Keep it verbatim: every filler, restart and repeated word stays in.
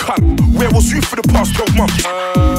cunt. Where was you for the past twelve months?